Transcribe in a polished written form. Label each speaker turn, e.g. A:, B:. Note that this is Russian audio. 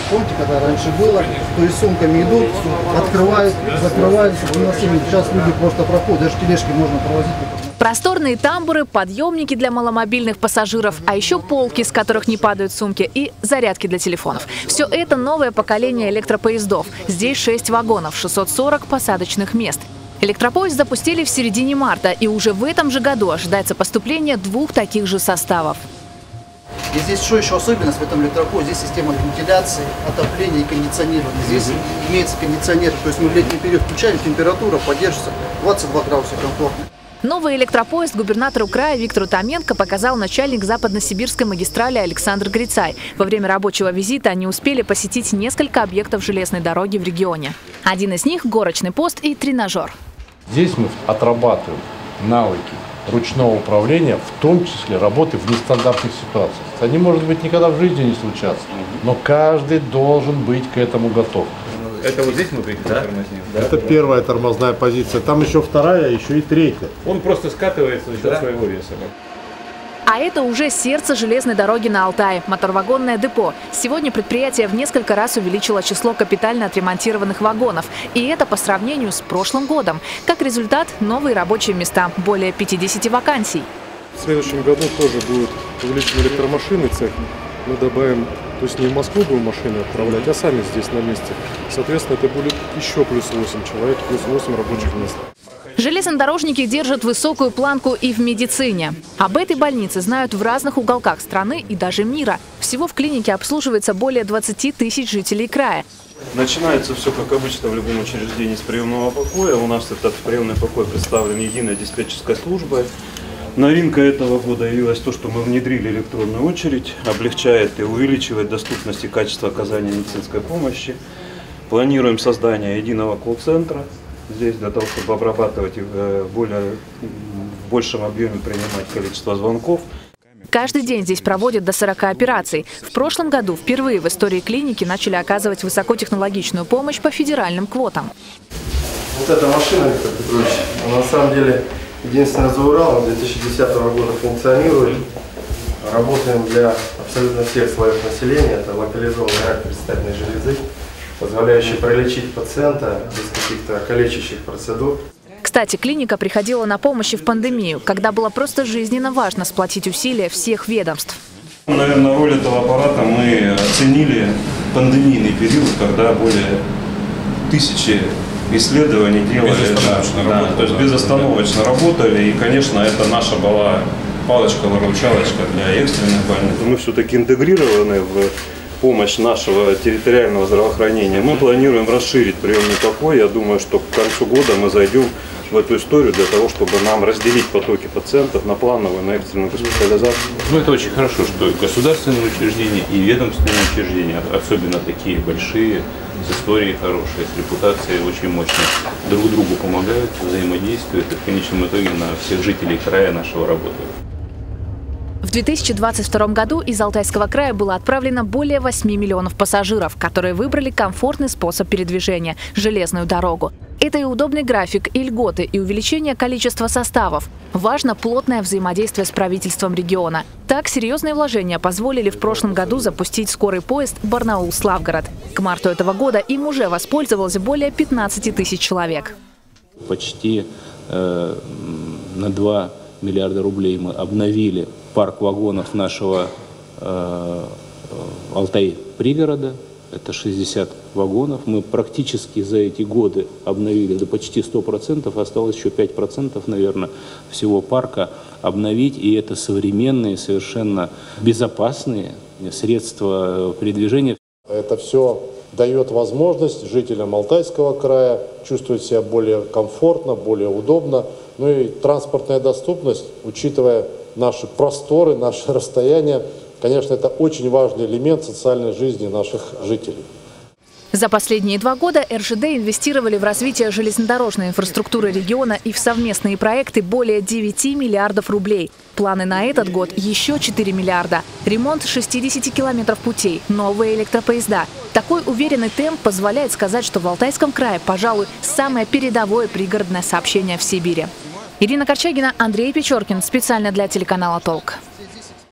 A: Помните, когда раньше было, то есть сумками идут, открывают, закрывают, сейчас люди просто проходят, даже тележки можно провозить.
B: Просторные тамбуры, подъемники для маломобильных пассажиров, а еще полки, с которых не падают сумки, и зарядки для телефонов. Все это новое поколение электропоездов. Здесь 6 вагонов, 640 посадочных мест. Электропоезд запустили в середине марта, и уже в этом же году ожидается поступление 2 таких же составов.
A: И здесь что еще особенность в этом электропоезде? Здесь система вентиляции, отопления и кондиционирования. Здесь имеется кондиционер, то есть мы в летний период включаем, температура поддерживается 22 градуса комфортно.
B: Новый электропоезд губернатору края Виктору Томенко показал начальник западно-сибирской магистрали Александр Грицай. Во время рабочего визита они успели посетить несколько объектов железной дороги в регионе. Один из них – горочный пост и тренажер.
C: Здесь мы отрабатываем навыки ручного управления, в том числе работы в нестандартных ситуациях. Они, может быть, никогда в жизни не случатся, но каждый должен быть к этому готов.
D: Это вот здесь мы тормозим?
C: Да? Это первая тормозная позиция, там еще вторая, еще и третья.
D: Он просто скатывается за счет своего веса.
B: А это уже сердце железной дороги на Алтае – моторвагонное депо. Сегодня предприятие в несколько раз увеличило число капитально отремонтированных вагонов. И это по сравнению с прошлым годом. Как результат – новые рабочие места – более 50 вакансий.
E: В следующем году тоже будет увеличен электромашинный цех. Мы добавим, то есть не в Москву будем машины отправлять, а сами здесь на месте. Соответственно, это будет еще плюс 8 человек, плюс 8 рабочих мест.
B: Железнодорожники держат высокую планку и в медицине. Об этой больнице знают в разных уголках страны и даже мира. Всего в клинике обслуживается более 20 тысяч жителей края.
F: Начинается все, как обычно, в любом учреждении с приемного покоя. У нас этот приемный покой представлен единой диспетчерской службой. Новинка этого года явилась то, что мы внедрили электронную очередь, облегчает и увеличивает доступность и качество оказания медицинской помощи. Планируем создание единого колл-центра здесь для того, чтобы обрабатывать и в большем объеме принимать количество звонков.
B: Каждый день здесь проводят до 40 операций. В прошлом году впервые в истории клиники начали оказывать высокотехнологичную помощь по федеральным квотам.
G: Вот эта машина, Виктор Петрович, она на самом деле единственная за Уралом, 2010 года функционирует. Работаем для абсолютно всех слоев населения. Это локализованный рак предстательной железы, позволяющий пролечить пациента без каких-то калечащих процедур.
B: Кстати, клиника приходила на помощь и в пандемию, когда было просто жизненно важно сплотить усилия всех ведомств.
F: Наверное, роль этого аппарата мы оценили пандемийный период, когда более 1000 исследований делали, то есть безостановочно работали, и, конечно, это наша была палочка-выручалочка для экстренных больных. Мы все-таки интегрированы в помощь нашего территориального здравоохранения. Мы планируем расширить приемный покой. Я думаю, что к концу года мы зайдем в эту историю для того, чтобы нам разделить потоки пациентов на плановую, на экстренную госпитализацию.
D: Ну, это очень хорошо, что государственные учреждения и ведомственные учреждения, особенно такие большие, с историей хорошей, с репутацией очень мощной, друг другу помогают, взаимодействуют и в конечном итоге на всех жителей края нашего работают.
B: В 2022 году из Алтайского края было отправлено более 8 миллионов пассажиров, которые выбрали комфортный способ передвижения – железную дорогу. Это и удобный график, и льготы, и увеличение количества составов. Важно плотное взаимодействие с правительством региона. Так, серьезные вложения позволили в прошлом году запустить скорый поезд Барнаул-Славгород. К марту этого года им уже воспользовалось более 15 тысяч человек.
H: Почти на 2 миллиарда рублей мы обновили парк вагонов нашего Алтай-пригорода. Это 60 вагонов. Мы практически за эти годы обновили до почти 100%. Осталось еще 5%, наверное, всего парка обновить. И это современные, совершенно безопасные средства передвижения.
C: Это все дает возможность жителям Алтайского края чувствовать себя более комфортно, более удобно. Ну и транспортная доступность, учитывая наши просторы, наши расстояния, конечно, это очень важный элемент социальной жизни наших жителей.
B: За последние 2 года РЖД инвестировали в развитие железнодорожной инфраструктуры региона и в совместные проекты более 9 миллиардов рублей. Планы на этот год еще 4 миллиарда. Ремонт 60 километров путей, новые электропоезда. Такой уверенный темп позволяет сказать, что в Алтайском крае, пожалуй, самое передовое пригородное сообщение в Сибири. Ирина Корчагина, Андрей Печоркин. Специально для телеканала «Толк».